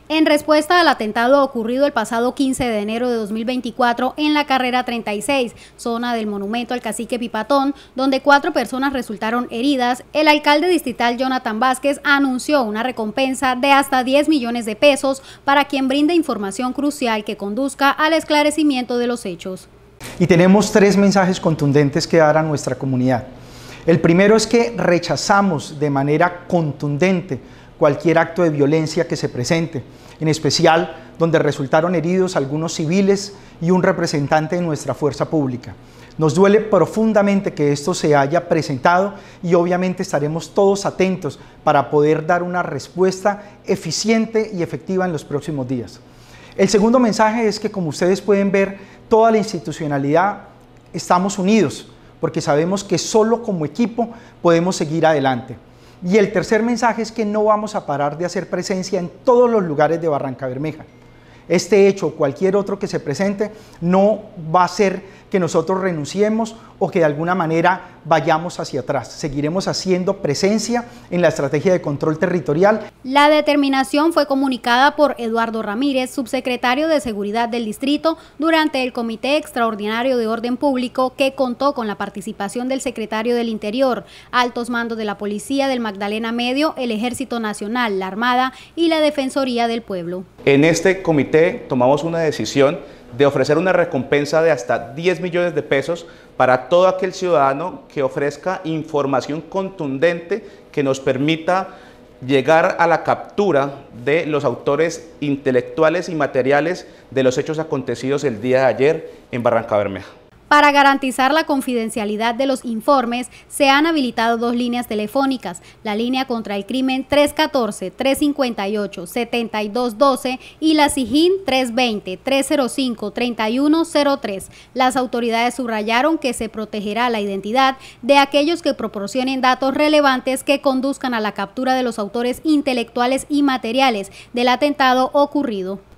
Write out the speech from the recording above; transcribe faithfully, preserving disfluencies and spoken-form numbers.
En respuesta al atentado ocurrido el pasado quince de enero de dos mil veinticuatro en la carrera treinta y seis, zona del monumento al cacique Pipatón, donde cuatro personas resultaron heridas, el alcalde distrital Jonathan Vázquez anunció una recompensa de hasta diez millones de pesos para quien brinde información crucial que conduzca al esclarecimiento de los hechos. Y tenemos tres mensajes contundentes que dar a nuestra comunidad. El primero es que rechazamos de manera contundente cualquier acto de violencia que se presente, en especial donde resultaron heridos algunos civiles y un representante de nuestra fuerza pública. Nos duele profundamente que esto se haya presentado y obviamente estaremos todos atentos para poder dar una respuesta eficiente y efectiva en los próximos días. El segundo mensaje es que, como ustedes pueden ver, toda la institucionalidad estamos unidos, porque sabemos que solo como equipo podemos seguir adelante. Y el tercer mensaje es que no vamos a parar de hacer presencia en todos los lugares de Barrancabermeja. Este hecho o cualquier otro que se presente no va a ser que nosotros renunciemos o que de alguna manera vayamos hacia atrás. Seguiremos haciendo presencia en la estrategia de control territorial. La determinación fue comunicada por Eduardo Ramírez, subsecretario de Seguridad del Distrito, durante el Comité Extraordinario de Orden Público, que contó con la participación del Secretario del Interior, altos mandos de la Policía del Magdalena Medio, el Ejército Nacional, la Armada y la Defensoría del Pueblo. En este comité tomamos una decisión de ofrecer una recompensa de hasta diez millones de pesos para todo aquel ciudadano que ofrezca información contundente que nos permita llegar a la captura de los autores intelectuales y materiales de los hechos acontecidos el día de ayer en Barrancabermeja. Para garantizar la confidencialidad de los informes, se han habilitado dos líneas telefónicas, la línea contra el crimen tres uno cuatro, tres cinco ocho, siete dos uno dos y la SIJIN tres dos cero, tres cero cinco, tres uno cero tres. Las autoridades subrayaron que se protegerá la identidad de aquellos que proporcionen datos relevantes que conduzcan a la captura de los autores intelectuales y materiales del atentado ocurrido.